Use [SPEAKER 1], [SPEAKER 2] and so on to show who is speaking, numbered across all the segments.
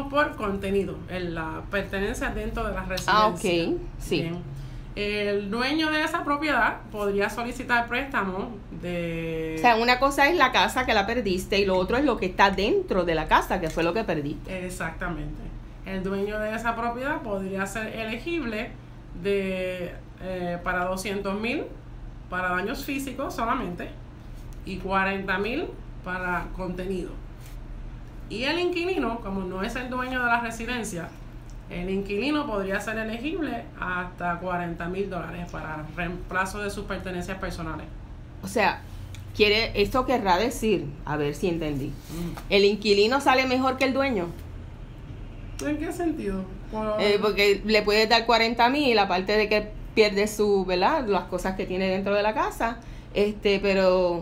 [SPEAKER 1] por contenido, en la pertenencia dentro de la residencia.
[SPEAKER 2] Ah, ok, sí.
[SPEAKER 1] Bien. El dueño de esa propiedad podría solicitar préstamo de...
[SPEAKER 2] O sea, una cosa es la casa que la perdiste y lo otro es lo que está dentro de la casa, que fue lo que perdiste.
[SPEAKER 1] Exactamente. El dueño de esa propiedad podría ser elegible para $200,000 para daños físicos solamente y $40,000 para contenido. Y el inquilino, como no es el dueño de la residencia, el inquilino podría ser elegible hasta $40,000 para reemplazo de sus pertenencias personales.
[SPEAKER 2] O sea, esto querrá decir, a ver si entendí, ¿el inquilino sale mejor que el dueño?
[SPEAKER 1] ¿En qué sentido?
[SPEAKER 2] Porque le puedes dar 40,000, aparte de que pierde su, ¿verdad? Las cosas que tiene dentro de la casa, pero...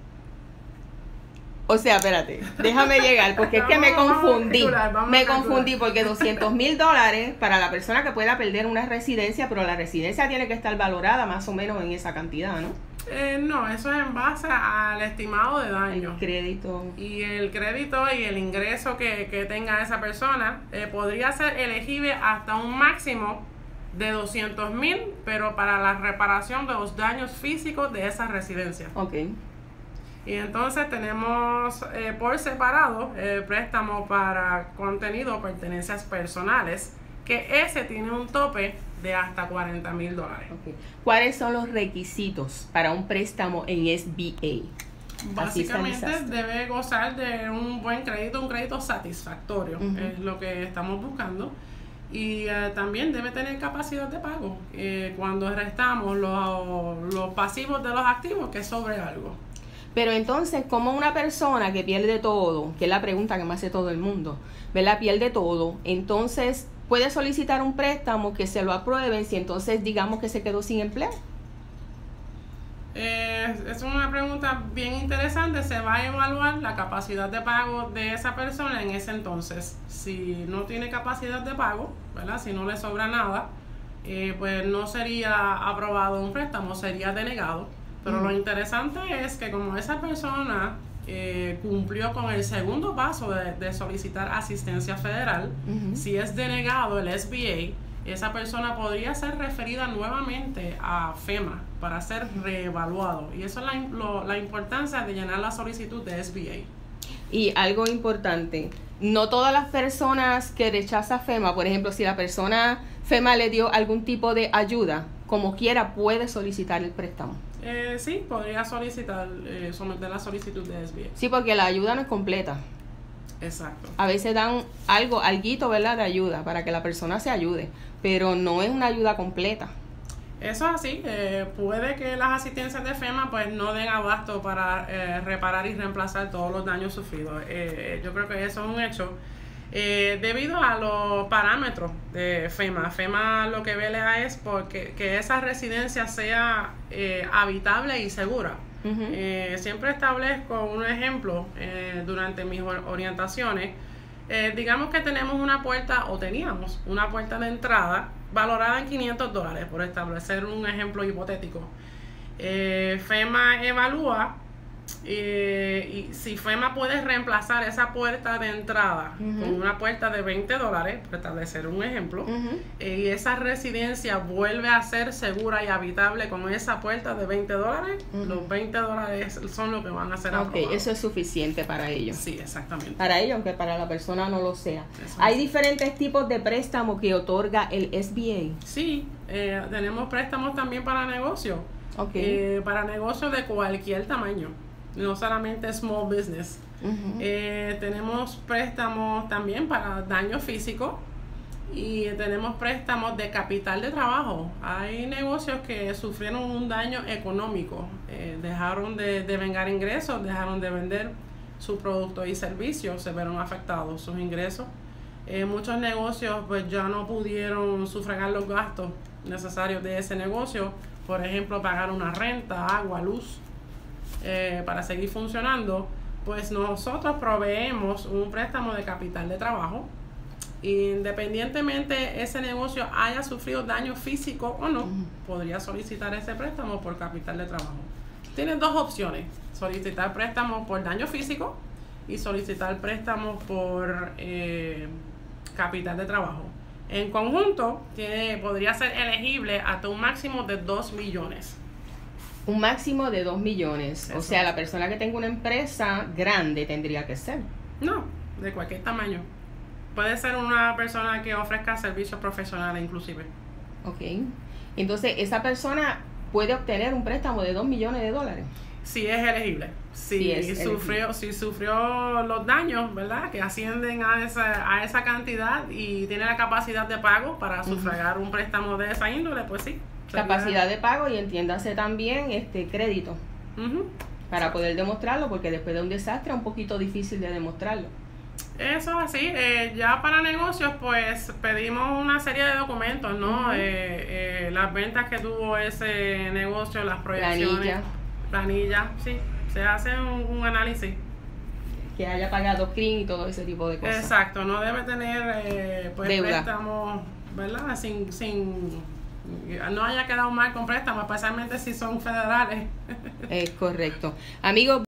[SPEAKER 2] O sea, espérate, déjame llegar, porque es que me confundí. Me confundí porque $200,000 para la persona que pueda perder una residencia, pero la residencia tiene que estar valorada más o menos en esa cantidad, ¿no?
[SPEAKER 1] No, eso es en base al estimado de daño.
[SPEAKER 2] El crédito.
[SPEAKER 1] Y el crédito y el ingreso que tenga esa persona podría ser elegible hasta un máximo de $200,000, pero para la reparación de los daños físicos de esa residencia.
[SPEAKER 2] Ok.
[SPEAKER 1] Y entonces tenemos por separado préstamo para contenido o pertenencias personales, que ese tiene un tope de hasta $40,000.
[SPEAKER 2] Okay. ¿Cuáles son los requisitos para un préstamo en SBA?
[SPEAKER 1] Básicamente debe gozar de un buen crédito, un crédito satisfactorio, es lo que estamos buscando. Y también debe tener capacidad de pago cuando restamos los pasivos de los activos, que es sobre algo.
[SPEAKER 2] Pero entonces, como una persona que pierde todo, que es la pregunta que me hace todo el mundo, ¿verdad? Pierde todo, entonces puede solicitar un préstamo que se lo aprueben si entonces digamos que se quedó sin empleo.
[SPEAKER 1] Es una pregunta bien interesante. Se va a evaluar la capacidad de pago de esa persona en ese entonces. Si no tiene capacidad de pago, ¿verdad? Si no le sobra nada, pues no sería aprobado un préstamo, sería denegado. Pero lo interesante es que como esa persona cumplió con el segundo paso de solicitar asistencia federal, si es denegado el SBA, esa persona podría ser referida nuevamente a FEMA para ser reevaluado. Y eso es la importancia de llenar la solicitud de SBA.
[SPEAKER 2] Y algo importante, no todas las personas que rechazan FEMA, por ejemplo, si la persona FEMA le dio algún tipo de ayuda, como quiera puede solicitar el préstamo.
[SPEAKER 1] Sí, podría solicitar, someter la solicitud de SBA.
[SPEAKER 2] Sí, porque la ayuda no es completa.
[SPEAKER 1] Exacto.
[SPEAKER 2] A veces dan alguito, ¿verdad?, de ayuda para que la persona se ayude, pero no es una ayuda completa.
[SPEAKER 1] Eso es así. Puede que las asistencias de FEMA pues no den abasto para reparar y reemplazar todos los daños sufridos. Yo creo que eso es un hecho. Debido a los parámetros de FEMA. FEMA lo que vela es porque que esa residencia sea habitable y segura. Siempre establezco un ejemplo durante mis orientaciones. Digamos que tenemos una puerta o teníamos una puerta de entrada valorada en $500, por establecer un ejemplo hipotético. FEMA evalúa y si FEMA puede reemplazar esa puerta de entrada con una puerta de $20, por establecer un ejemplo, y esa residencia vuelve a ser segura y habitable con esa puerta de $20, los $20 son lo que van a ser aprobados.
[SPEAKER 2] Eso es suficiente para ellos.
[SPEAKER 1] Sí, exactamente.
[SPEAKER 2] Para ellos, aunque para la persona no lo sea.
[SPEAKER 1] Eso
[SPEAKER 2] ¿Hay
[SPEAKER 1] es.
[SPEAKER 2] diferentes tipos de préstamos que otorga el SBA?
[SPEAKER 1] Sí, tenemos préstamos también para negocios.
[SPEAKER 2] Okay.
[SPEAKER 1] Para negocios de cualquier tamaño, no solamente small business. Tenemos préstamos también para daño físico y tenemos préstamos de capital de trabajo. Hay negocios que sufrieron un daño económico, dejaron de vengar ingresos, dejaron de vender sus productos y servicios, se vieron afectados sus ingresos. Muchos negocios pues ya no pudieron sufragar los gastos necesarios de ese negocio, por ejemplo pagar una renta, agua, luz, para seguir funcionando. Pues nosotros proveemos un préstamo de capital de trabajo, independientemente ese negocio haya sufrido daño físico o no, podría solicitar ese préstamo por capital de trabajo. Tienen dos opciones: solicitar préstamo por daño físico y solicitar préstamo por capital de trabajo. En conjunto, podría ser elegible hasta un máximo de 2 millones.
[SPEAKER 2] Un máximo de 2 millones.
[SPEAKER 1] Eso.
[SPEAKER 2] O sea, la persona que tenga una empresa grande tendría que ser.
[SPEAKER 1] No, de cualquier tamaño. Puede ser una persona que ofrezca servicios profesionales inclusive.
[SPEAKER 2] Ok. Entonces, esa persona puede obtener un préstamo de 2 millones de dólares.
[SPEAKER 1] Si es elegible. Si sufrió los daños, ¿verdad? Que ascienden a esa cantidad y tiene la capacidad de pago para sufragar un préstamo de esa índole, pues sí.
[SPEAKER 2] Capacidad de pago y entiéndase también crédito. Para poder demostrarlo, porque después de un desastre es un poquito difícil de demostrarlo.
[SPEAKER 1] Eso es así. Ya para negocios, pues pedimos una serie de documentos, ¿no? Las ventas que tuvo ese negocio, las proyecciones. Planilla, sí. Se hace un análisis.
[SPEAKER 2] Que haya pagado CRIM y todo ese tipo de cosas.
[SPEAKER 1] Exacto, no debe tener
[SPEAKER 2] deuda.
[SPEAKER 1] préstamos, ¿verdad? No haya quedado mal con préstamos, especialmente si son federales.
[SPEAKER 2] Es correcto. Amigos,